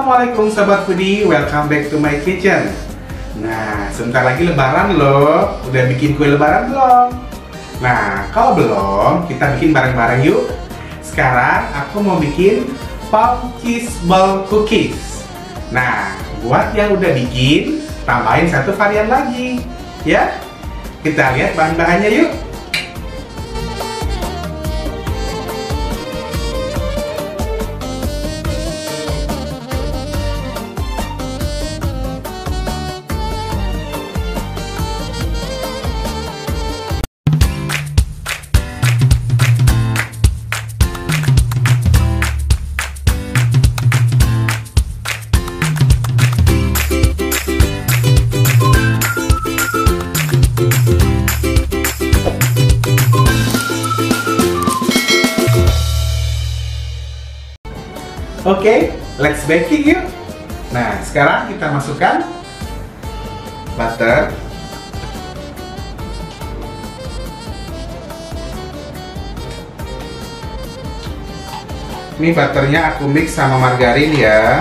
Assalamualaikum Sobat Foodie, welcome back to my kitchen. Nah, sebentar lagi lebaran loh. Udah bikin kue lebaran belum? Nah, kalau belum, kita bikin bareng-bareng yuk. Sekarang aku mau bikin puff cheese ball cookies. Nah, buat yang udah bikin, tambahin satu varian lagi ya. Kita lihat bahan-bahannya yuk. Oke, let's baking yuk. Nah, sekarang kita masukkan butter. Ini butternya aku mix sama margarin ya.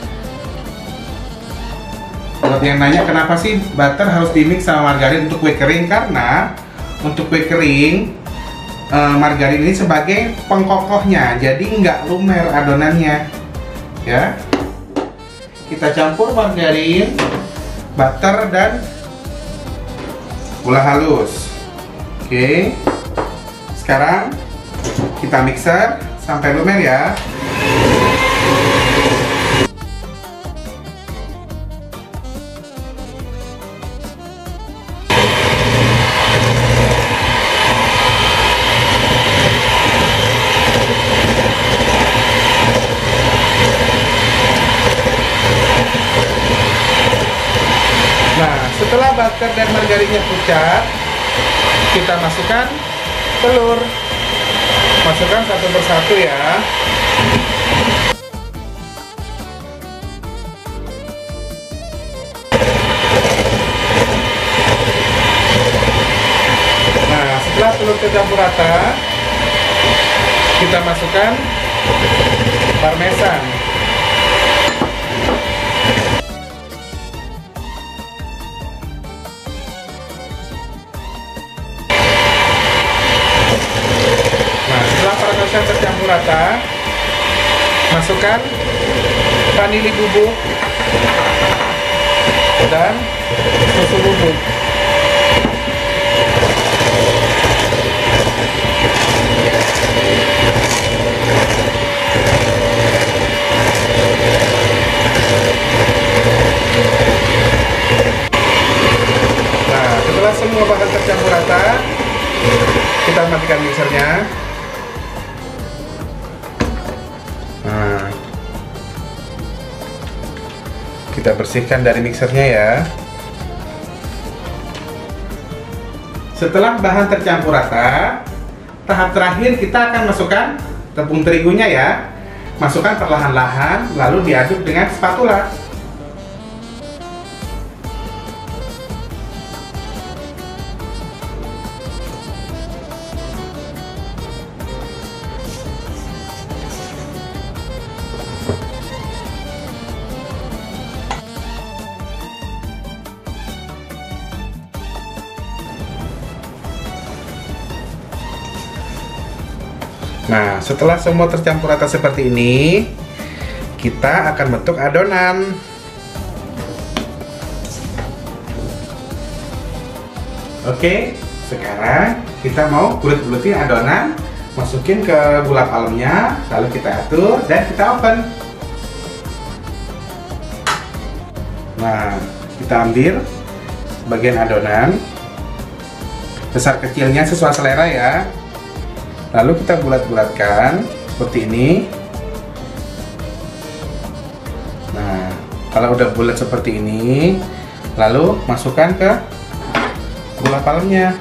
Buat yang nanya kenapa sih butter harus di mix sama margarin untuk kue kering, karena untuk kue kering margarin ini sebagai pengkokohnya, jadi nggak lumer adonannya ya. Kita campur margarin, butter, dan gula halus. Oke, sekarang kita mixer sampai lumer ya. Setelah butter dan margarinnya pucat, kita masukkan telur. Masukkan satu persatu ya. Nah, setelah telur tercampur rata, kita masukkan parmesan. Tercampur rata, masukkan vanili bubuk dan susu bubuk. Nah, setelah semua bahan tercampur rata, kita matikan mixernya. Nah, kita bersihkan dari mixernya ya. Setelah bahan tercampur rata, tahap terakhir kita akan masukkan tepung terigunya ya. Masukkan perlahan-lahan, lalu diaduk dengan spatula. Nah, setelah semua tercampur rata seperti ini, kita akan bentuk adonan. Oke, sekarang kita mau bulet-buletin adonan, masukin ke gula palemnya, lalu kita atur dan kita oven. Nah, kita ambil bagian adonan, besar kecilnya sesuai selera ya. Lalu kita bulat-bulatkan seperti ini. Nah, kalau udah bulat seperti ini, lalu masukkan ke gula palemnya.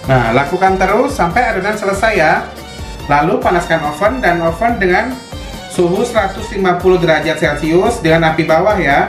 Nah, lakukan terus sampai adonan selesai ya. Lalu panaskan oven dan oven dengan suhu 150 derajat Celcius dengan api bawah ya.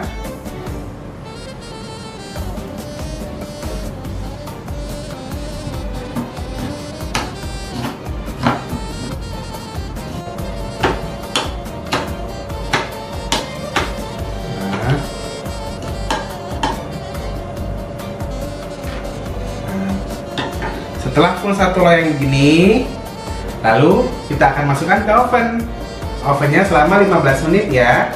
Setelah full satu loyang begini, lalu kita akan masukkan ke oven. Ovennya selama 15 menit ya.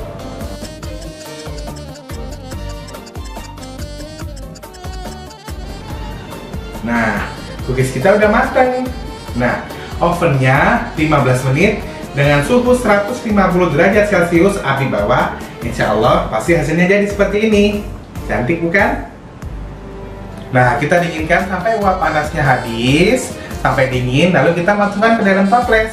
Nah, cookies kita udah matang. Nah, ovennya 15 menit dengan suhu 150 derajat Celcius api bawah. Insya Allah pasti hasilnya jadi seperti ini. Cantik bukan? Nah, kita dinginkan sampai uap panasnya habis, sampai dingin, lalu kita masukkan ke dalam toples.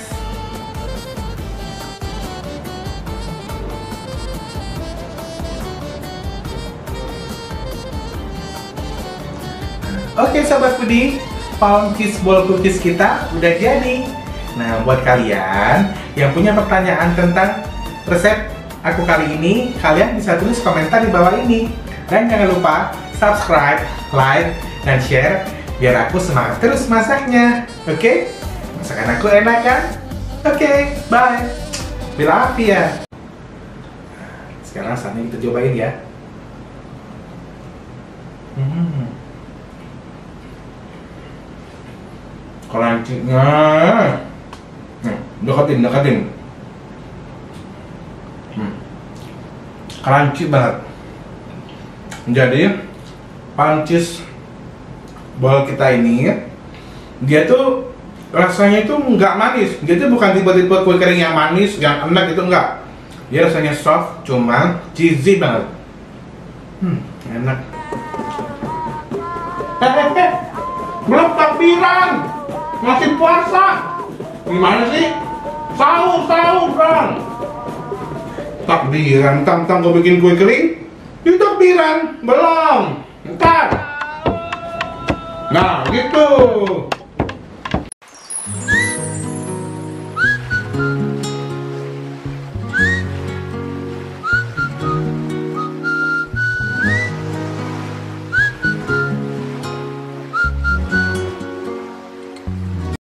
Oke Sobat Foodie, pound cheese ball cookies kita udah jadi. Nah, buat kalian yang punya pertanyaan tentang resep aku kali ini, kalian bisa tulis komentar di bawah ini. Dan jangan lupa subscribe, like, dan share biar aku semangat terus masaknya. Oke? Masakan aku enak kan? Oke, bye. Bila ya. Sekarang saatnya kita cobain ya. Crunchy-nya. Deketin. Crunchy banget. Jadi pancis bol kita ini, dia tuh rasanya itu nggak manis. Dia tuh bukan tipe-tipe kue kering yang manis, yang enak gitu, enggak. Dia rasanya soft, cuma cheesy banget. Enak. Belum takbiran, masih puasa. Gimana sih? Sahur dong. Takbiran, tang-tang gue bikin kue kering. Di takbiran belum, ntar. Nah gitu.